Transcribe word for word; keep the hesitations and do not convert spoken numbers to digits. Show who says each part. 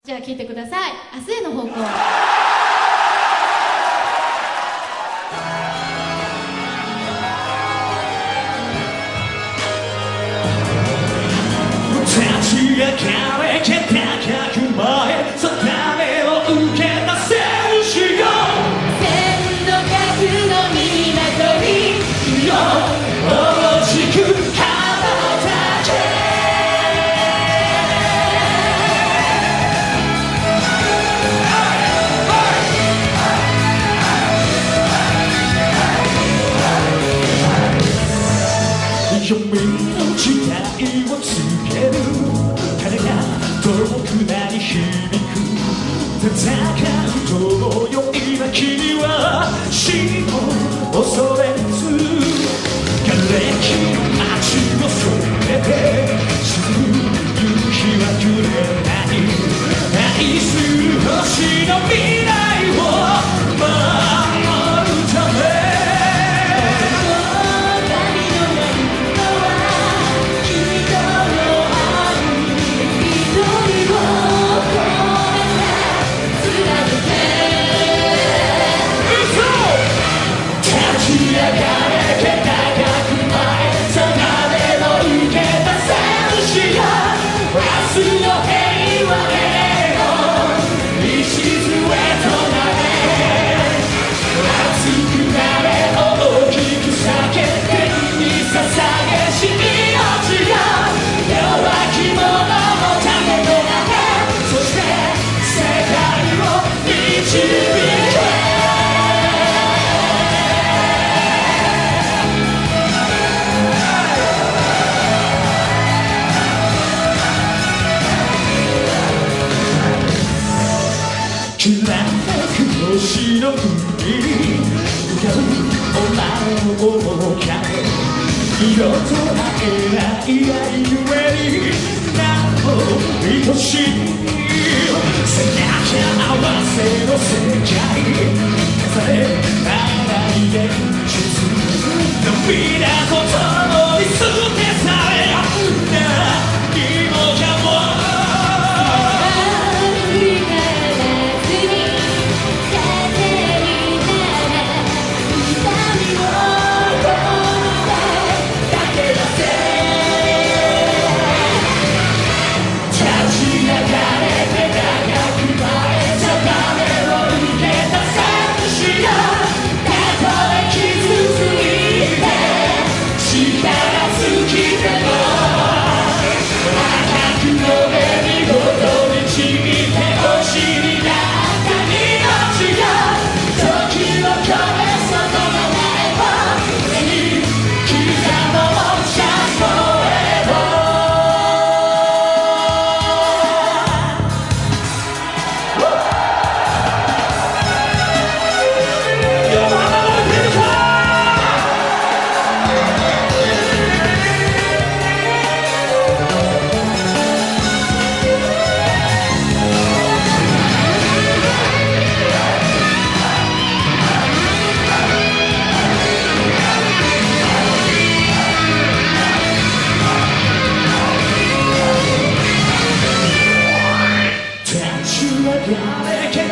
Speaker 1: じゃあ聴いてください。明日への方向。
Speaker 2: 立ち上がれけ高く前定めを受けた戦士よ、
Speaker 1: 千の角の港に
Speaker 2: よ大きく羽ばたけ。読みの時代をつける鐘が遠くなり響く。戦うとよ今君は死を恐れず、瓦礫の街を添えて沈む夕日は暮れない。愛する星の未来を守るため、星の海に浮かぶお前の面影、色と会えない愛ゆえになお愛しい。背中合わせの世界重ねない現実、涙と共に捨て去れ何もかも「